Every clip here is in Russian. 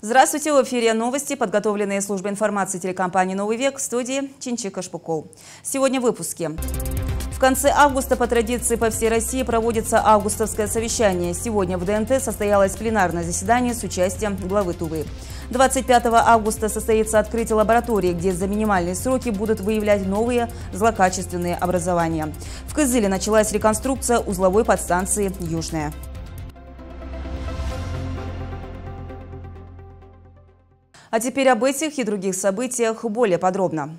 Здравствуйте, в эфире новости, подготовленные службой информации телекомпании «Новый век», в студии Чинчика Шпукол. Сегодня в выпуске. В конце августа по традиции по всей России проводится августовское совещание. Сегодня в ДНТ состоялось пленарное заседание с участием главы Тувы. 25 августа состоится открытие лаборатории, где за минимальные сроки будут выявлять новые злокачественные образования. В Кызыле началась реконструкция узловой подстанции «Южная». А теперь об этих и других событиях более подробно.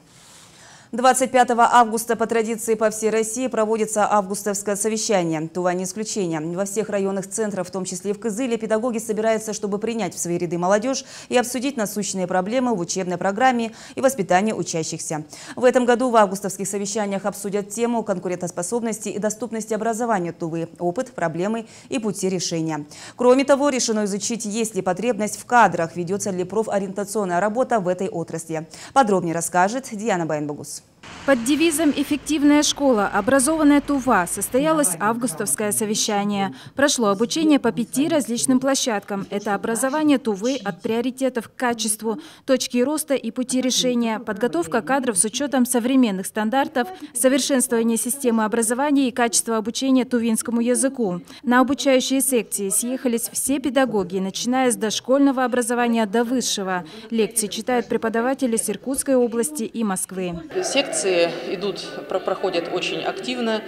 25 августа по традиции по всей России проводится августовское совещание. Тува не исключение. Во всех районных центрах, в том числе и в Кызыле, педагоги собираются, чтобы принять в свои ряды молодежь и обсудить насущные проблемы в учебной программе и воспитании учащихся. В этом году в августовских совещаниях обсудят тему конкурентоспособности и доступности образования Тувы, опыт, проблемы и пути решения. Кроме того, решено изучить, есть ли потребность в кадрах, ведется ли профориентационная работа в этой отрасли. Подробнее расскажет Диана Байнбагус. Под девизом «Эффективная школа. Образованная Тува» состоялось августовское совещание. Прошло обучение по 5 различным площадкам. Это образование Тувы от приоритетов к качеству, точки роста и пути решения, подготовка кадров с учетом современных стандартов, совершенствование системы образования и качество обучения тувинскому языку. На обучающие секции съехались все педагоги, начиная с дошкольного образования до высшего. Лекции читают преподаватели с Иркутской области и Москвы. Секции проходят очень активно.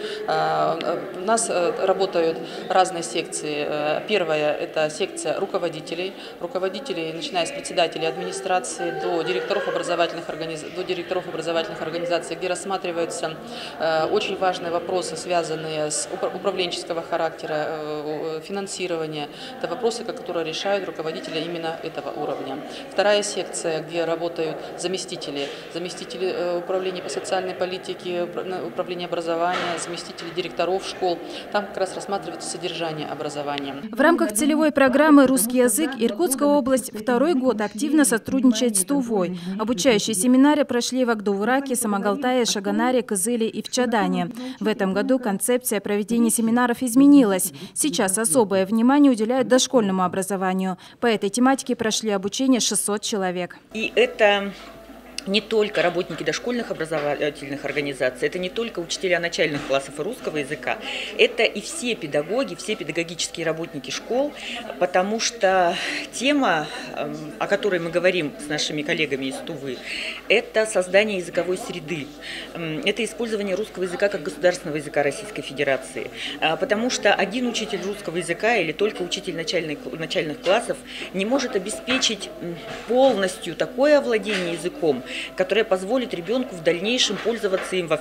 У нас работают разные секции. Первая – это секция руководителей. Руководителей, начиная с председателей администрации до директоров образовательных организаций, где рассматриваются очень важные вопросы, связанные с управленческого характера, финансирования. Это вопросы, которые решают руководители именно этого уровня. Вторая секция, где работают заместители управления по социальной политике, управления образования, заместители директоров школ. Там как раз рассматривается содержание образования. В рамках целевой программы «Русский язык» Иркутская область второй год активно сотрудничает с Тувой. Обучающие семинары прошли в Агдувраке, Самогалтае, Шаганаре, Кызыле и в Чадане. В этом году концепция проведения семинаров изменилась. Сейчас особое внимание уделяют дошкольному образованию. По этой тематике прошли обучение 600 человек. И это не только работники дошкольных образовательных организаций, это не только учителя начальных классов и русского языка, это и все педагоги, все педагогические работники школ, потому что тема, о которой мы говорим с нашими коллегами из Тувы, это создание языковой среды, это использование русского языка как государственного языка Российской Федерации, потому что один учитель русского языка или только учитель начальных классов не может обеспечить полностью такое овладение языком, которая позволит ребенку в дальнейшем пользоваться им во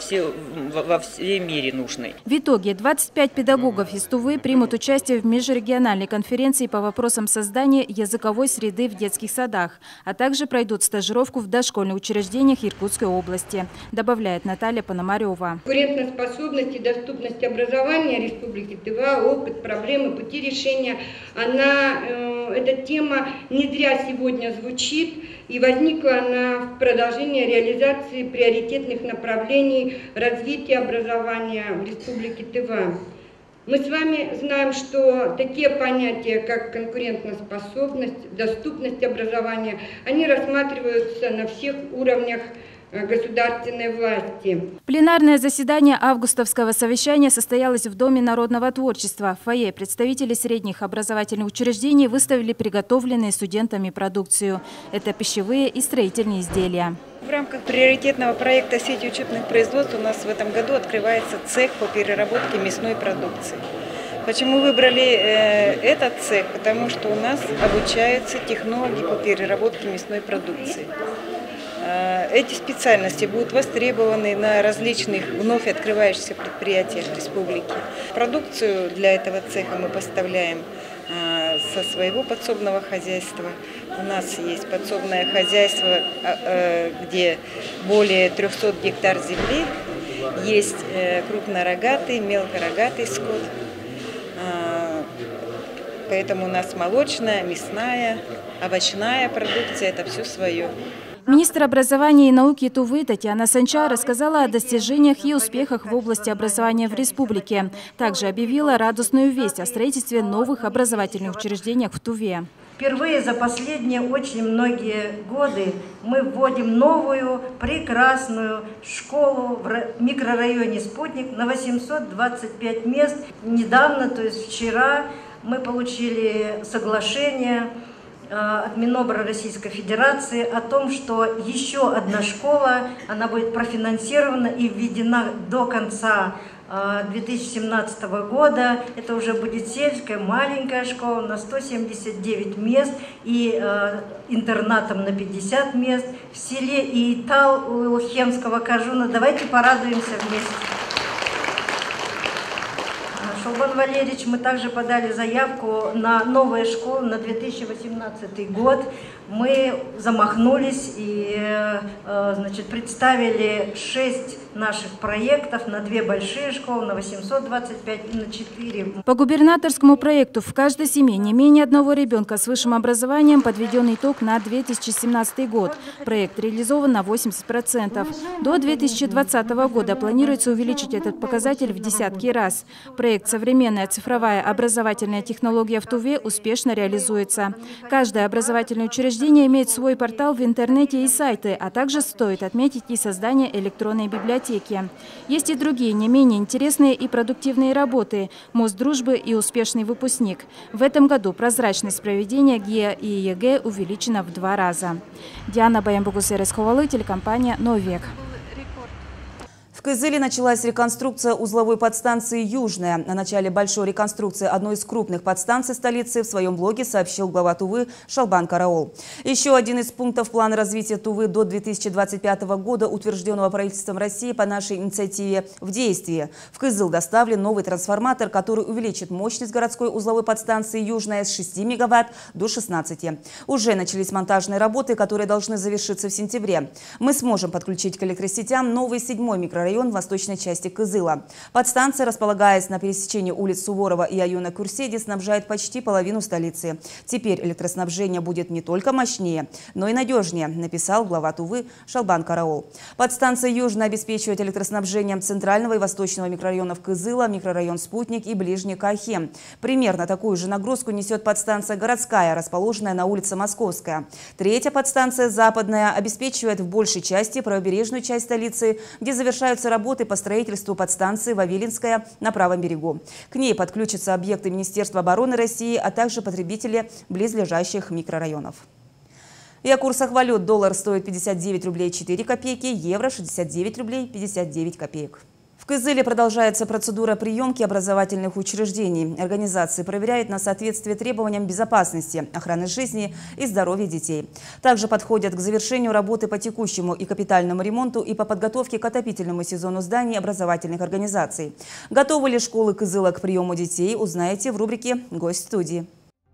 всей мере нужной. В итоге 25 педагогов из Тувы примут участие в межрегиональной конференции по вопросам создания языковой среды в детских садах, а также пройдут стажировку в дошкольных учреждениях Иркутской области, добавляет Наталья Пономарева. Конкурентоспособность и доступность образования Республики Тыва, опыт, проблемы, пути решения, эта тема не зря сегодня звучит, и возникла она в продолжение реализации приоритетных направлений развития образования в Республике Тыва. Мы с вами знаем, что такие понятия, как конкурентоспособность, доступность образования, они рассматриваются на всех уровнях государственной власти. Пленарное заседание августовского совещания состоялось в Доме народного творчества. В фойе представители средних образовательных учреждений выставили приготовленные студентами продукцию. Это пищевые и строительные изделия. В рамках приоритетного проекта «Сеть учебных производств» у нас в этом году открывается цех по переработке мясной продукции. Почему выбрали этот цех? Потому что у нас обучаются технологи по переработке мясной продукции. Эти специальности будут востребованы на различных вновь открывающихся предприятиях республики. Продукцию для этого цеха мы поставляем со своего подсобного хозяйства. У нас есть подсобное хозяйство, где более 300 гектар земли. Есть крупнорогатый, мелкорогатый скот. Поэтому у нас молочная, мясная, овощная продукция – это все свое. Министр образования и науки Тувы Татьяна Санча рассказала о достижениях и успехах в области образования в республике. Также объявила радостную весть о строительстве новых образовательных учреждений в Туве. впервые за последние очень многие годы мы вводим новую прекрасную школу в микрорайоне «Спутник» на 825 мест. Недавно, то есть вчера, мы получили соглашение от Минобра Российской Федерации о том, что еще одна школа, она будет профинансирована и введена до конца 2017 года. Это уже будет сельская маленькая школа на 179 мест и интернатом на 50 мест в селе Иитал у Хемского Кажуна. Давайте порадуемся вместе. Шалбан Валерьевич, мы также подали заявку на новые школы на 2018 год. Мы замахнулись и представили 6 наших проектов на 2 большие школы, на 825 и на 4. По губернаторскому проекту в каждой семье не менее одного ребенка с высшим образованием подведен итог на 2017 год. Проект реализован на 80%. До 2020 года планируется увеличить этот показатель в десятки раз. Проект «Современная цифровая образовательная технология в Туве» успешно реализуется. Каждое образовательное учреждение имеет свой портал в интернете и сайты, а также стоит отметить и создание электронной библиотеки. Есть и другие не менее интересные и продуктивные работы «Мост дружбы» и «Успешный выпускник». В этом году прозрачность проведения ГИА и ЕГЭ увеличена в 2 раза. Диана Баямбугусерес-Ховалы, телекомпания «Новек». В Кызыле началась реконструкция узловой подстанции «Южная». О начале большой реконструкции одной из крупных подстанций столицы в своем блоге сообщил глава Тувы Шалбан Караол. Еще один из пунктов плана развития Тувы до 2025 года, утвержденного правительством России по нашей инициативе, в действии. В Кызыл доставлен новый трансформатор, который увеличит мощность городской узловой подстанции «Южная» с 6 мегаватт до 16. Уже начались монтажные работы, которые должны завершиться в сентябре. Мы сможем подключить к электросетям новый 7-й микрорайон в восточной части Кызыла. Подстанция, располагаясь на пересечении улиц Суворова и Аюна Курседи, снабжает почти половину столицы. Теперь электроснабжение будет не только мощнее, но и надежнее, написал глава Тувы Шалбан Караол. Подстанция «Южная» обеспечивает электроснабжением центрального и восточного микрорайонов Кызыла, микрорайон «Спутник» и ближний Кахем. Примерно такую же нагрузку несет подстанция «Городская», расположенная на улице Московская. Третья подстанция «Западная» обеспечивает в большей части правобережную часть столицы, где завершаются работы по строительству подстанции Вавилинская на правом берегу. К ней подключатся объекты Министерства обороны России, а также потребители близлежащих микрорайонов. И о курсах валют. Доллар стоит 59 рублей 4 копейки, евро 69 рублей 59 копеек. В Кызыле продолжается процедура приемки образовательных учреждений. Организации проверяют на соответствие требованиям безопасности, охраны жизни и здоровья детей. Также подходят к завершению работы по текущему и капитальному ремонту и по подготовке к отопительному сезону зданий образовательных организаций. Готовы ли школы Кызыла к приему детей, узнаете в рубрике «Гость студии».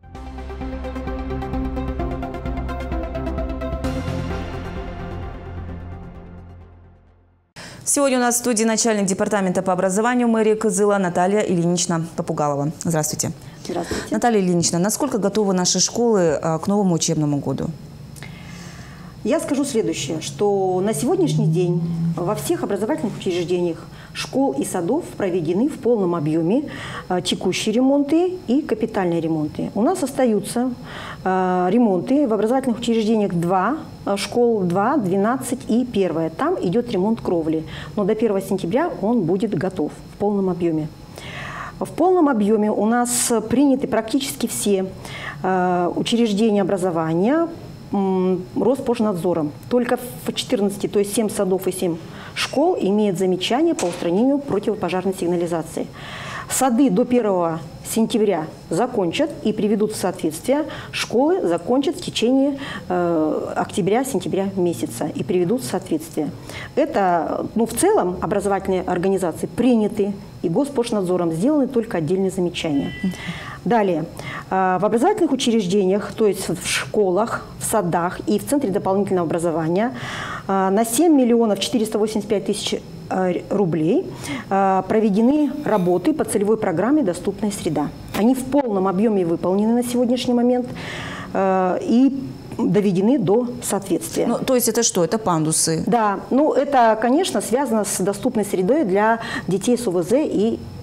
Сегодня у нас в студии начальник департамента по образованию мэрии Кызыла Наталья Ильинична Попугалова. Здравствуйте. Здравствуйте. Наталья Ильинична, насколько готовы наши школы к новому учебному году? Я скажу следующее, что на сегодняшний день во всех образовательных учреждениях школ и садов проведены в полном объеме текущие ремонты и капитальные ремонты. У нас остаются ремонты в образовательных учреждениях 2, школ 2, 12 и 1. Там идет ремонт кровли, но до 1 сентября он будет готов в полном объеме. В полном объеме у нас приняты практически все учреждения образования Роспожнадзором. Только в 14, то есть 7 садов и 7 школ имеют замечания по устранению противопожарной сигнализации. Сады до 1 сентября закончат и приведут в соответствие. Школы закончат в течение октября-сентября месяца и приведут в соответствие. Это, в целом, образовательные организации приняты и Госпожнадзором сделаны только отдельные замечания. Далее. В образовательных учреждениях, то есть в школах, в садах и в Центре дополнительного образования на 7 миллионов 485 тысяч рублей проведены работы по целевой программе «Доступная среда». Они в полном объеме выполнены на сегодняшний момент и доведены до соответствия. То есть это что? Это пандусы? Да. Это, конечно, связано с доступной средой для детей с ОВЗ и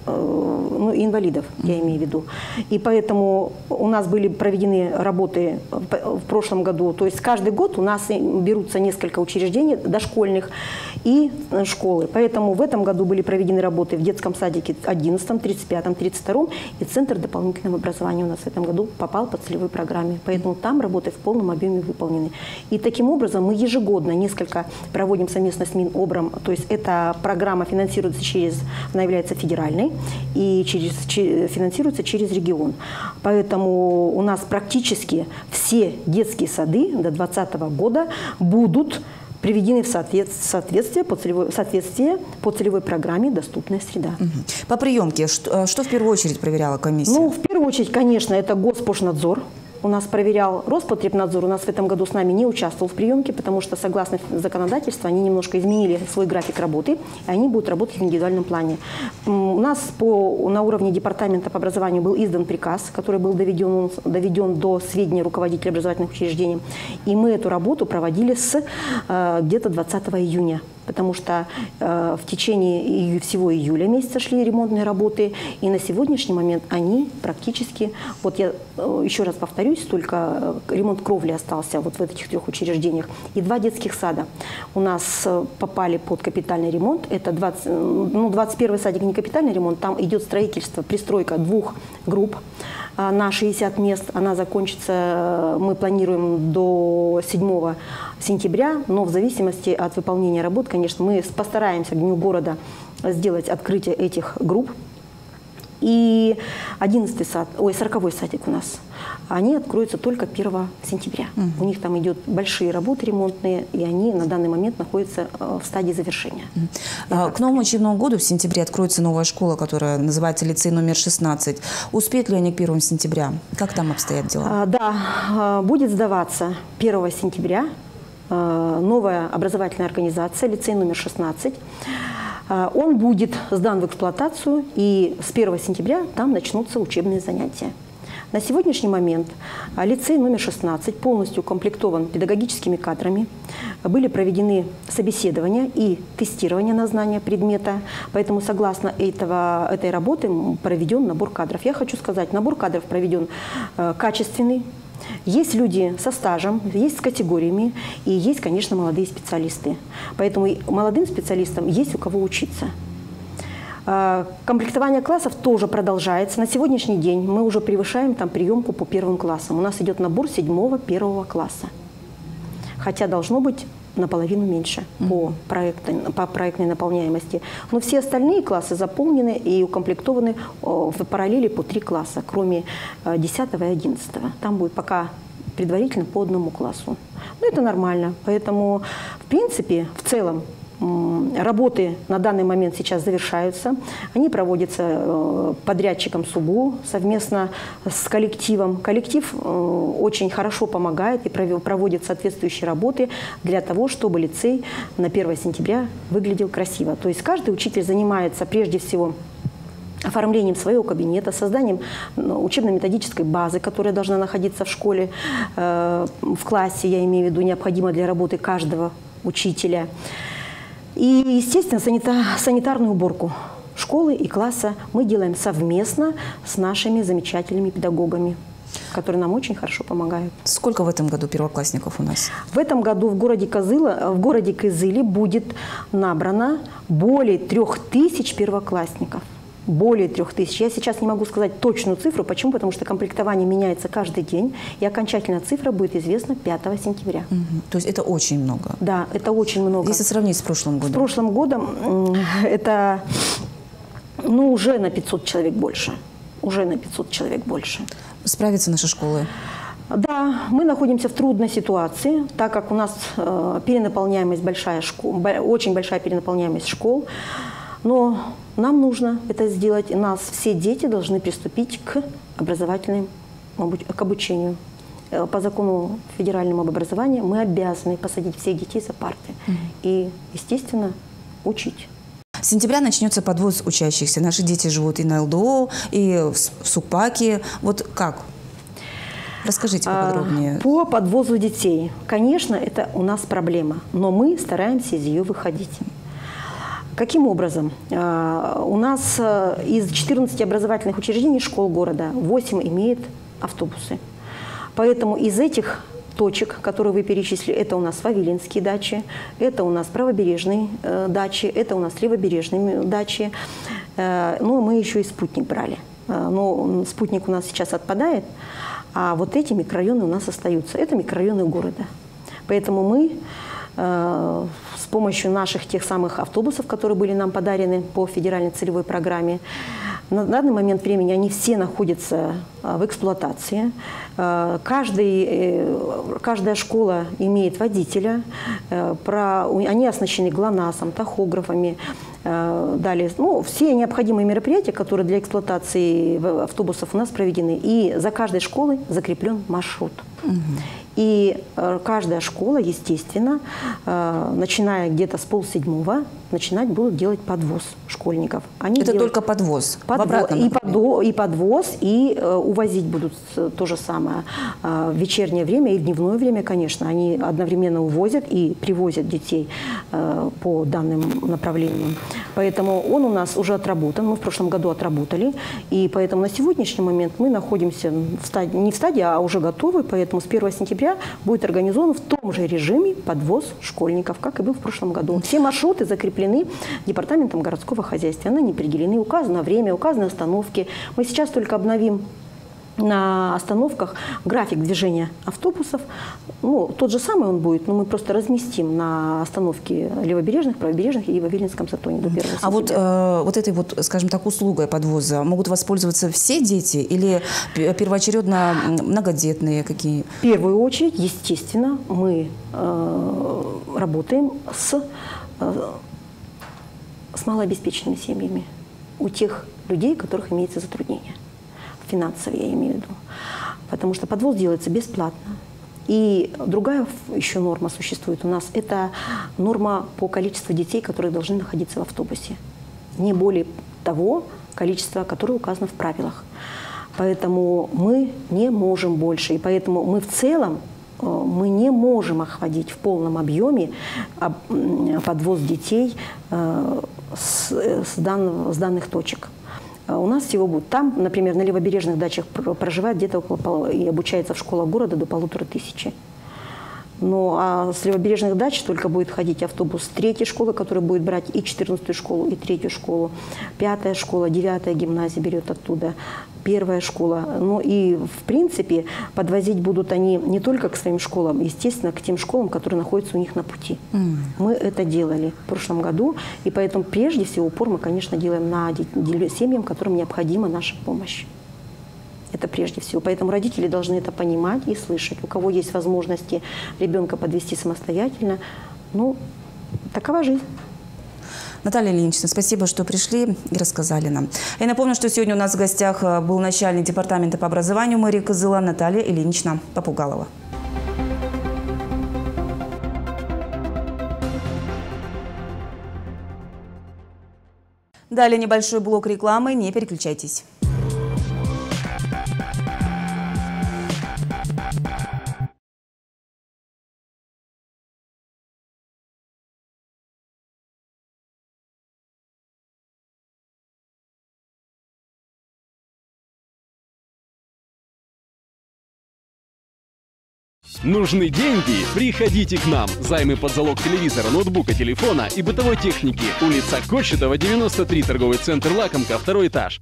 ну, и инвалидов, я имею в виду. И поэтому у нас были проведены работы в прошлом году. То есть каждый год у нас берутся несколько учреждений дошкольных и школы. Поэтому в этом году были проведены работы в детском садике 11, 35, 32 и Центр дополнительного образования у нас в этом году попал по целевой программе. Поэтому там работы в полном объеме выполнены. И таким образом мы ежегодно несколько проводим совместно с Минобром. То есть эта программа финансируется она является федеральной и финансируется через регион. Поэтому у нас практически все детские сады до 2020 года будут приведены в соответствие по целевой программе «Доступная среда». По приемке, что в первую очередь проверяла комиссия? Ну, в первую очередь, конечно, это Госпошнадзор. У нас проверял Роспотребнадзор, у нас в этом году с нами не участвовал в приемке, потому что, согласно законодательству, они немножко изменили свой график работы, и они будут работать в индивидуальном плане. У нас на уровне департамента по образованию был издан приказ, который был доведен до сведения руководителей образовательных учреждений, и мы эту работу проводили с где-то 20 июня. Потому что в течение всего июля месяца шли ремонтные работы, и на сегодняшний момент они практически, вот я еще раз повторюсь, только ремонт кровли остался вот в этих 3 учреждениях. И 2 детских сада у нас попали под капитальный ремонт. Это 21-й садик не капитальный ремонт, там идет строительство, пристройка 2 групп на 60 мест. Она закончится, мы планируем, до 7 сентября, но в зависимости от выполнения работ, конечно, мы постараемся к Дню города сделать открытие этих групп. И 40-й садик у нас, они откроются только 1 сентября. У них там идут большие работы ремонтные, и они на данный момент находятся в стадии завершения. К новому учебному году в сентябре откроется новая школа, которая называется лицей номер 16. Успеют ли они к 1 сентября? Как там обстоят дела? Да, будет сдаваться 1 сентября новая образовательная организация, лицей номер 16. Он будет сдан в эксплуатацию, и с 1 сентября там начнутся учебные занятия. На сегодняшний момент лицей номер 16 полностью укомплектован педагогическими кадрами. Были проведены собеседования и тестирование на знание предмета. Поэтому согласно этой работы проведен набор кадров. Я хочу сказать, набор кадров проведен качественный. Есть люди со стажем, есть с категориями, и есть, конечно, молодые специалисты. Поэтому и молодым специалистам есть у кого учиться. Комплектование классов тоже продолжается. На сегодняшний день мы уже превышаем там приемку по 1 классам. У нас идет набор 7-1 класса. Хотя должно быть наполовину меньше по проектной наполняемости. Но все остальные классы заполнены и укомплектованы в параллели по 3 класса, кроме 10 и 11. Там будет пока предварительно по 1 классу. Но это нормально. Поэтому, в принципе, в целом, работы на данный момент сейчас завершаются. Они проводятся подрядчиком СУБУ совместно с коллективом. Коллектив очень хорошо помогает и проводит соответствующие работы для того, чтобы лицей на 1 сентября выглядел красиво. То есть каждый учитель занимается прежде всего оформлением своего кабинета, созданием учебно-методической базы, которая должна находиться в школе, в классе, я имею в виду, необходимо для работы каждого учителя. И, естественно, санитарную уборку школы и класса мы делаем совместно с нашими замечательными педагогами, которые нам очень хорошо помогают. Сколько в этом году первоклассников у нас? В этом году в городе Кызыле будет набрано более 3000 первоклассников. Более 3000. Я сейчас не могу сказать точную цифру. Почему? Потому что комплектование меняется каждый день, и окончательная цифра будет известна 5 сентября. То есть это очень много? Да, это очень много. Если сравнить с прошлым годом? С прошлым годом это уже на 500 человек больше. Уже на 500 человек больше. Справятся наши школы? Да, мы находимся в трудной ситуации, так как у нас перенаполняемость очень большая перенаполняемость школ. Но нам нужно это сделать, и все дети должны приступить к обучению. По закону федерального об образовании мы обязаны посадить всех детей за парты и, естественно, учить. С сентября начнется подвоз учащихся. Наши дети живут и на ЛДО, и в Сукпаке. Вот как? Расскажите поподробнее. По подвозу детей. Конечно, это у нас проблема, но мы стараемся из нее выходить. Каким образом? У нас из 14 образовательных учреждений школ города 8 имеет автобусы. Поэтому из этих точек, которые вы перечислили, это у нас Вавилинские дачи, это у нас правобережные дачи, это у нас левобережные дачи. Но мы еще и спутник брали. Но спутник у нас сейчас отпадает, а вот эти микрорайоны у нас остаются. Это микрорайоны города. Поэтому мы с помощью наших тех самых автобусов, которые были нам подарены по федеральной целевой программе, на данный момент времени они все находятся в эксплуатации. Каждая школа имеет водителя. Они оснащены ГЛОНАССом, тахографами. Далее, все необходимые мероприятия, которые для эксплуатации автобусов у нас проведены. И за каждой школой закреплен маршрут. И каждая школа, естественно, начиная где-то с 6:30, начинать будут делать подвоз школьников. Это только подвоз? И подвоз, и увозить будут то же самое. В вечернее время и в дневное время, конечно, они одновременно увозят и привозят детей по данным направлениям. Поэтому он у нас уже отработан, мы в прошлом году отработали. И поэтому на сегодняшний момент мы находимся не в стадии, а уже готовы. Поэтому с 1 сентября будет организован в том же режиме подвоз школьников, как и был в прошлом году. Все маршруты закреплены департаментом городского хозяйства. Они определены, указано время, указаны остановки. Мы сейчас только обновим на остановках график движения автобусов. Тот же самый он будет, но мы просто разместим на остановке левобережных, правобережных и Вавилинском затоне до 1 сентября. А вот этой, скажем так, услугой подвоза могут воспользоваться все дети или первоочередно многодетные какие? В первую очередь, естественно, мы работаем с малообеспеченными семьями. У тех людей, у которых имеется затруднение. Финансовые, я имею в виду. Потому что подвоз делается бесплатно. И другая еще норма существует у нас. Это норма по количеству детей, которые должны находиться в автобусе. Не более того количества, которое указано в правилах. Поэтому мы не можем больше. И поэтому мы в целом мы не можем охватить в полном объеме подвоз детей с данных точек. У нас всего будет там, например, на левобережных дачах проживает где-то около и обучается в школах города до 1500. А с левобережных дач только будет ходить автобус 3-й школы, который будет брать и 14-ю школу, и 3-ю школу. 5-я школа, 9-я гимназия берет оттуда, 1-я школа. И, в принципе, подвозить будут они не только к своим школам, естественно, к тем школам, которые находятся у них на пути. Мы это делали в прошлом году, и поэтому прежде всего упор мы, конечно, делаем на семьям, которым необходима наша помощь. Это прежде всего. Поэтому родители должны это понимать и слышать. У кого есть возможности ребенка подвести самостоятельно, такова жизнь. Наталья Ильинична, спасибо, что пришли и рассказали нам. Я напомню, что сегодня у нас в гостях был начальник департамента по образованию мэрии Кызыла Наталья Ильинична Попугалова. Далее небольшой блок рекламы, не переключайтесь. Нужны деньги? Приходите к нам. Займы под залог телевизора, ноутбука, телефона и бытовой техники. Улица Кочетова, 93, торговый центр «Лакомка», 2-й этаж.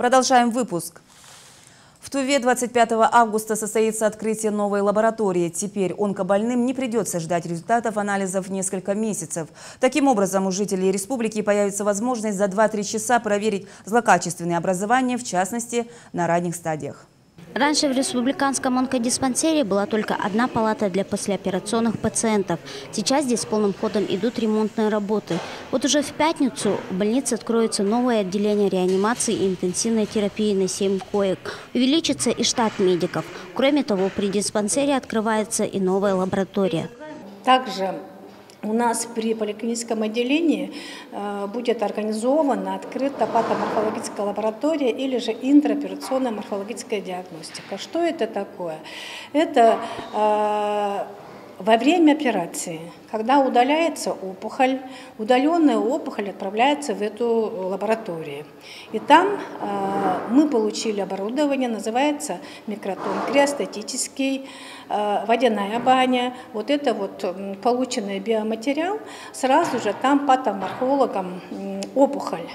Продолжаем выпуск. В Туве 25 августа состоится открытие новой лаборатории. Теперь онкобольным не придется ждать результатов анализов несколько месяцев. Таким образом, у жителей республики появится возможность за 2-3 часа проверить злокачественные образования, в частности, на ранних стадиях. Раньше в республиканском онкодиспансере была только одна палата для послеоперационных пациентов. Сейчас здесь полным ходом идут ремонтные работы. Вот уже в пятницу в больнице откроется новое отделение реанимации и интенсивной терапии на 7 коек. Увеличится и штат медиков. Кроме того, при диспансере открывается и новая лаборатория. Также у нас при поликлиническом отделении будет организована открыта патоморфологическая лаборатория или же интраоперационная морфологическая диагностика. Что это такое? Это во время операции, когда удаляется опухоль, удаленная опухоль отправляется в эту лабораторию. И там мы получили оборудование, называется микротон криостатический, водяная баня. Вот это вот полученный биоматериал, сразу же там патоморфологом опухоль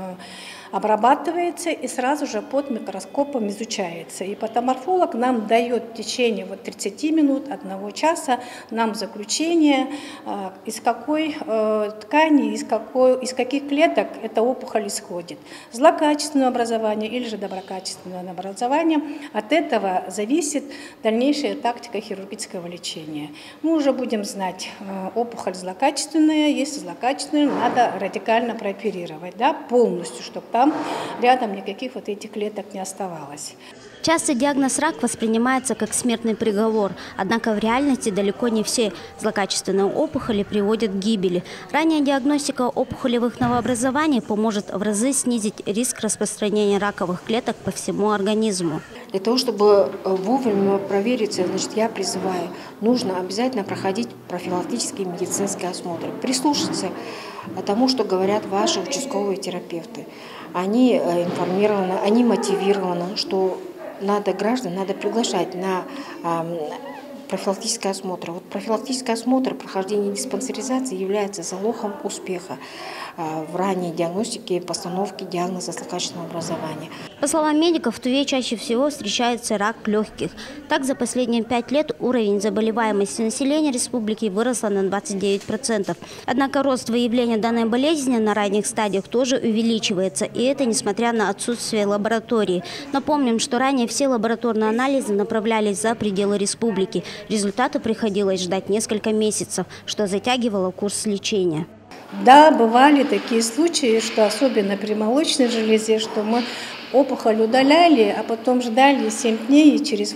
обрабатывается и сразу же под микроскопом изучается. И патоморфолог нам дает в течение 30 минут, 1 часа нам заключение, из какой ткани, из каких клеток эта опухоль исходит. Злокачественное образование или же доброкачественное образование. От этого зависит дальнейшая тактика хирургического лечения. Мы уже будем знать, опухоль злокачественная, если злокачественная, надо радикально прооперировать, да, полностью, чтобы там рядом никаких вот этих клеток не оставалось. Часто диагноз рак воспринимается как смертный приговор, однако в реальности далеко не все злокачественные опухоли приводят к гибели. Ранняя диагностика опухолевых новообразований поможет в разы снизить риск распространения раковых клеток по всему организму. Для того, чтобы вовремя провериться, значит, я призываю, нужно обязательно проходить профилактические медицинские осмотры, прислушаться к тому, что говорят ваши участковые терапевты. Они информированы, они мотивированы, что граждан надо приглашать на профилактический осмотр. Вот профилактический осмотр, прохождение диспансеризации является залогом успеха в ранней диагностике и постановке диагноза злокачественного образования. По словам медиков, в Туве чаще всего встречается рак легких. Так, за последние 5 лет уровень заболеваемости населения республики вырос на 29%. Однако рост выявления данной болезни на ранних стадиях тоже увеличивается, и это несмотря на отсутствие лаборатории. Напомним, что ранее все лабораторные анализы направлялись за пределы республики. Результаты приходилось ждать несколько месяцев, что затягивало курс лечения. Да, бывали такие случаи, что особенно при молочной железе, что мы опухоль удаляли, а потом ждали 7 дней, и через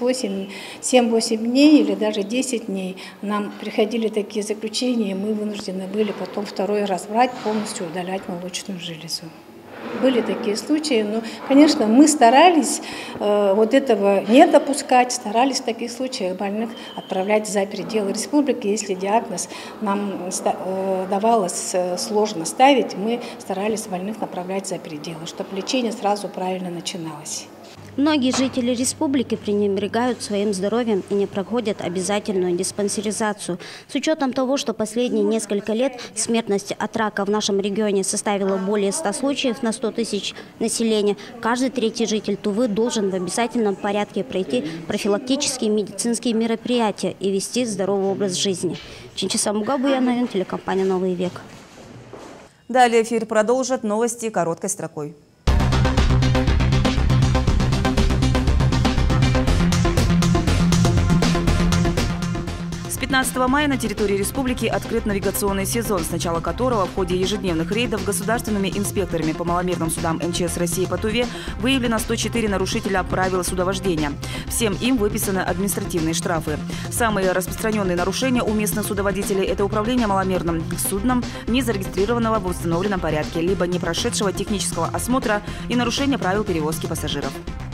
7-8 дней или даже 10 дней нам приходили такие заключения, и мы вынуждены были потом 2-й раз брать, полностью удалять молочную железу. Были такие случаи, но, конечно, мы старались вот этого не допускать, старались в таких случаях больных отправлять за пределы республики. Если диагноз нам давалось сложно ставить, мы старались больных направлять за пределы, чтобы лечение сразу правильно начиналось. Многие жители республики пренебрегают своим здоровьем и не проходят обязательную диспансеризацию. С учетом того, что последние несколько лет смертность от рака в нашем регионе составила более 100 случаев на 100 тысяч населения, каждый 3-й житель Тувы должен в обязательном порядке пройти профилактические медицинские мероприятия и вести здоровый образ жизни. Чинчиса Мугабуяновин, телекомпания «Новый век». Далее эфир продолжат новости короткой строкой. С 15 мая на территории республики открыт навигационный сезон, с начала которого в ходе ежедневных рейдов государственными инспекторами по маломерным судам МЧС России по Туве выявлено 104 нарушителя правил судовождения. Всем им выписаны административные штрафы. Самые распространенные нарушения у местных судоводителей – это управление маломерным судном, не зарегистрированного в установленном порядке, либо не прошедшего технического осмотра и нарушение правил перевозки пассажиров.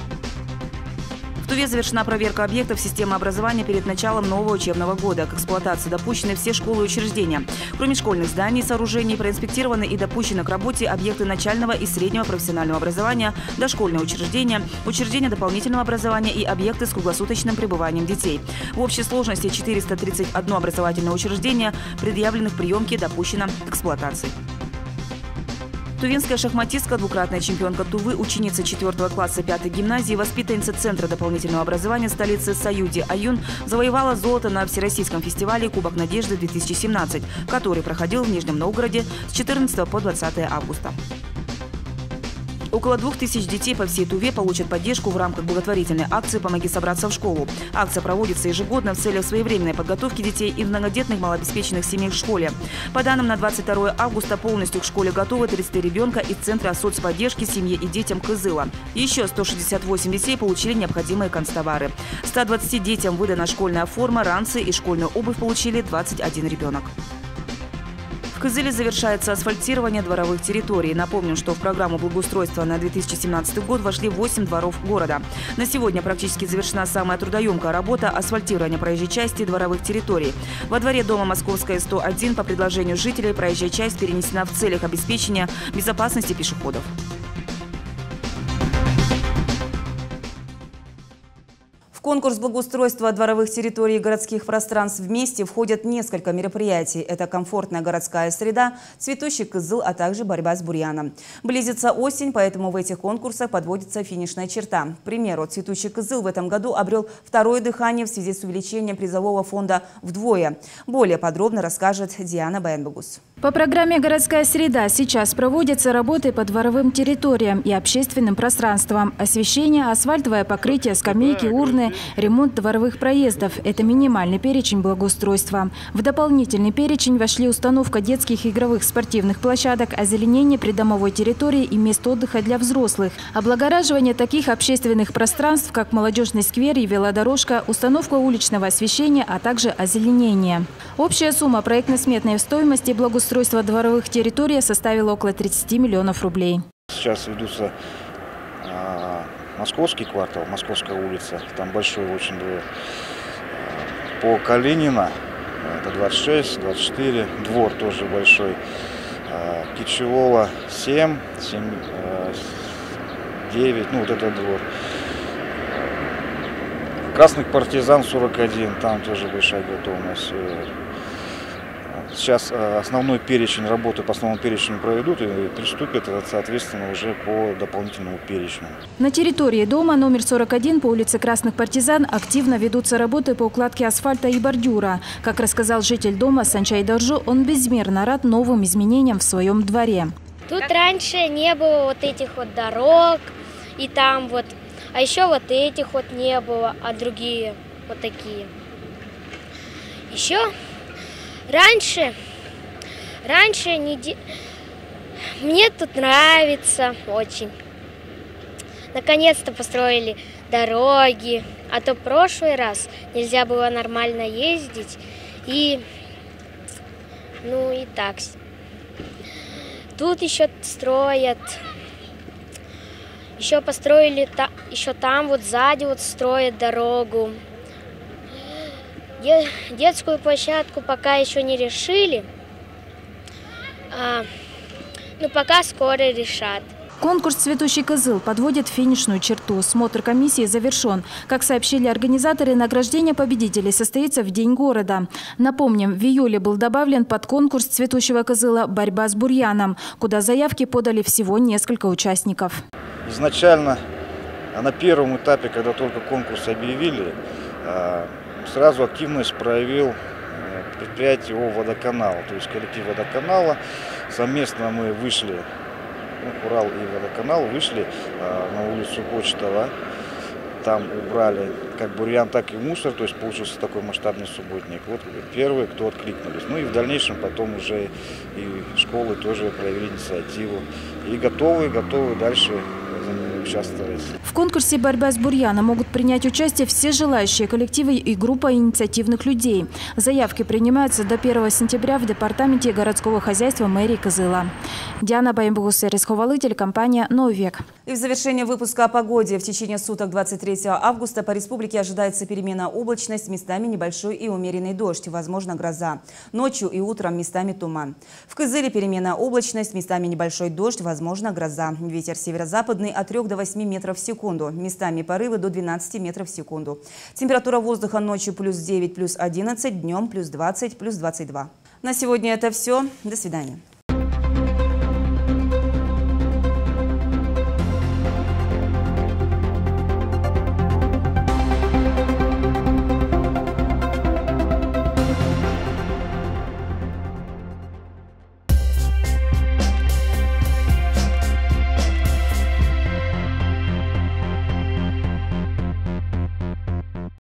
В Туве завершена проверка объектов системы образования перед началом нового учебного года. К эксплуатации допущены все школы и учреждения. Кроме школьных зданий и сооружений, проинспектированы и допущены к работе объекты начального и среднего профессионального образования, дошкольные учреждения, учреждения дополнительного образования и объекты с круглосуточным пребыванием детей. В общей сложности 431 образовательное учреждение, предъявленных приемки, допущено к эксплуатации. Тувинская шахматистка, двукратная чемпионка Тувы, ученица 4 класса 5-й гимназии, воспитанница Центра дополнительного образования столицы Союди Аюн завоевала золото на Всероссийском фестивале «Кубок Надежды-2017», который проходил в Нижнем Новгороде с 14 по 20 августа. Около 2000 детей по всей Туве получат поддержку в рамках благотворительной акции «Помоги собраться в школу». Акция проводится ежегодно в целях своевременной подготовки детей из многодетных малообеспеченных семей к школе. По данным на 22 августа полностью к школе готовы 33 ребенка из Центра соцподдержки семье и детям Кызыла. Еще 168 детей получили необходимые канцтовары. 120 детям выдана школьная форма, ранцы и школьную обувь получили 21 ребенок. В Кызыле завершается асфальтирование дворовых территорий. Напомним, что в программу благоустройства на 2017 год вошли 8 дворов города. На сегодня практически завершена самая трудоемкая работа – асфальтирования проезжей части дворовых территорий. Во дворе дома Московская, 101 по предложению жителей проезжая часть перенесена в целях обеспечения безопасности пешеходов. В конкурс благоустройства дворовых территорий и городских пространств вместе входят несколько мероприятий. Это комфортная городская среда, цветущий Кызыл, а также борьба с бурьяном. Близится осень, поэтому в этих конкурсах подводится финишная черта. К примеру, цветущий Кызыл в этом году обрел второе дыхание в связи с увеличением призового фонда вдвое. Более подробно расскажет Диана Баянбагус. По программе «Городская среда» сейчас проводятся работы по дворовым территориям и общественным пространствам. Освещение, асфальтовое покрытие, скамейки, урны, ремонт дворовых проездов – это минимальный перечень благоустройства. В дополнительный перечень вошли установка детских игровых спортивных площадок, озеленение придомовой территории и мест отдыха для взрослых, облагораживание таких общественных пространств, как молодежный сквер и велодорожка, установка уличного освещения, а также озеленение. Общая сумма проектно-сметной стоимости благоустройства дворовых территорий составила около 30 миллионов рублей. Сейчас ведутся Московский квартал, Московская улица, там большой очень двор. По Калинина, это 26, 24, двор тоже большой. Кичевола 7, 9, ну вот этот двор. Красных партизан 41, там тоже большая готовность. Сейчас основной перечень работы по основному перечню проведут и приступят, соответственно, уже по дополнительному перечню. На территории дома номер 41 по улице Красных партизан активно ведутся работы по укладке асфальта и бордюра. Как рассказал житель дома Санчай Даржу, он безмерно рад новым изменениям в своем дворе. Тут раньше не было вот этих вот дорог и там вот, а еще вот этих вот не было, а другие вот такие. Еще Раньше мне тут нравится очень. Наконец-то построили дороги, а то в прошлый раз нельзя было нормально ездить и так. Тут еще строят, еще построили, еще там вот сзади вот строят дорогу. Детскую площадку пока еще не решили, но пока скоро решат. Конкурс «Цветущий Кызыл» подводит финишную черту. Смотр комиссии завершен. Как сообщили организаторы, награждение победителей состоится в День города. Напомним, в июле был добавлен под конкурс «Цветущего Кызыла» борьба с бурьяном, куда заявки подали всего несколько участников. Изначально на первом этапе, когда только конкурс объявили, сразу активность проявил предприятие водоканала, то есть коллектив водоканала. Совместно мы вышли, Урал и водоканал, вышли на улицу Почтова. Там убрали как бурьян, так и мусор, то есть получился такой масштабный субботник. Вот первые, кто откликнулись. Ну и в дальнейшем потом уже и школы тоже проявили инициативу. И готовы дальше участвовать. В конкурсе «Борьба с бурьяном» могут принять участие все желающие коллективы и группа инициативных людей. Заявки принимаются до 1 сентября в департаменте городского хозяйства мэрии Кызыла. Диана Баянбагус, телекомпания «Новый век». И в завершение выпуска о погоде. В течение суток 23 августа по республике ожидается переменная облачность, местами небольшой и умеренный дождь, возможно гроза. Ночью и утром местами туман. В Кызыле переменная облачность, местами небольшой дождь, возможно гроза. Ветер северо-западный от 3 до 8 метров в секунду. Местами порывы до 12 метров в секунду. Температура воздуха ночью плюс 9, плюс 11, днем плюс 20, плюс 22. На сегодня это все. До свидания.